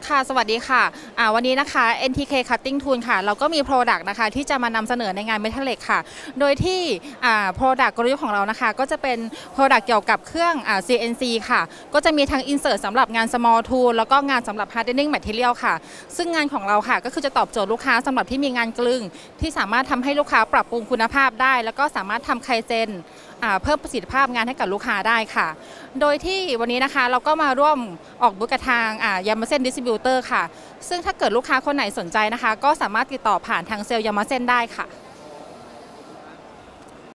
ค่ะสวัสดีค่ะวันนี้นะคะ NTK Cutting Tool ค่ะเราก็มี Product นะคะที่จะมานำเสนอในงาน Metalhead ค่ะโดยที่Product กลยุทธ์ของเรานะคะก็จะเป็น Product เกี่ยวกับเครื่องCNC ค่ะก็จะมีทั้ง Insert สำหรับงาน Small Tool แล้วก็งานสำหรับ Hardening Material ค่ะซึ่งงานของเราค่ะก็คือจะตอบโจทย์ลูกค้าสำหรับที่มีงานกลึงที่สามารถทำให้ลูกค้าปรับปรุงคุณภาพได้แล้วก็สามารถทำไคเซนเพิ่มประสิทธิภาพงานให้กับลูกค้าได้ค่ะโดยที่วันนี้นะคะเราก็มาร่วมออกบูธกับทางยามาเซ่นดิสติบิวเตอร์ค่ะซึ่งถ้าเกิดลูกค้าคนไหนสนใจนะคะก็สามารถติดต่อผ่านทางเซลล์ยามาเซ่นได้ค่ะ